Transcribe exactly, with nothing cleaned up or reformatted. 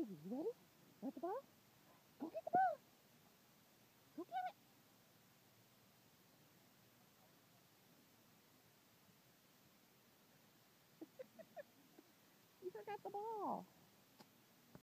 easy. You ready? Want the ball? Go get the ball. Go get it. You forgot the ball.